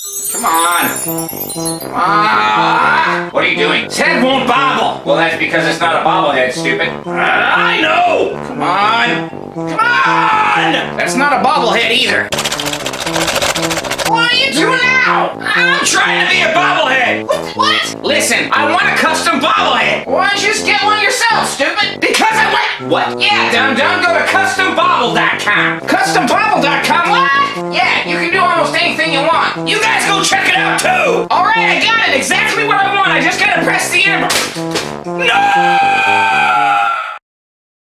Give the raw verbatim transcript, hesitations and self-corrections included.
Come on. Come on. What are you doing? His head won't bobble. Well, that's because it's not a bobblehead, stupid. Uh, I know. Come on. Come on. That's not a bobblehead either. What are you doing now? I'm trying to be a bobblehead. What? What? Listen, I want a custom bobblehead. Why don't you just get one yourself, stupid? Because I went. What? Yeah, dum dum. Go to custom bobble dot com. custom bobble dot com. What? Yeah, you can do almost anything you want. You guys go check it out too. All right, I got it. Exactly what I want. I just gotta press the enter. No!